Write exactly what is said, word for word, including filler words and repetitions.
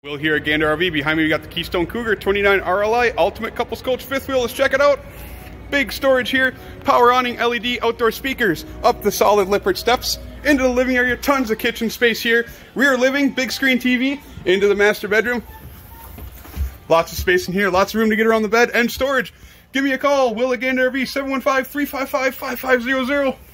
Will here at Gander R V. Behind me we got the Keystone Cougar twenty-nine R L I Ultimate Couples Coach fifth wheel. Let's check it out. Big storage here, power awning, L E D outdoor speakers, up the solid Lippert steps, into the living area, tons of kitchen space here. Rear living, big screen T V, into the master bedroom. Lots of space in here, lots of room to get around the bed, and storage. Give me a call, Will at Gander R V, seven one five, three five five, five five zero zero.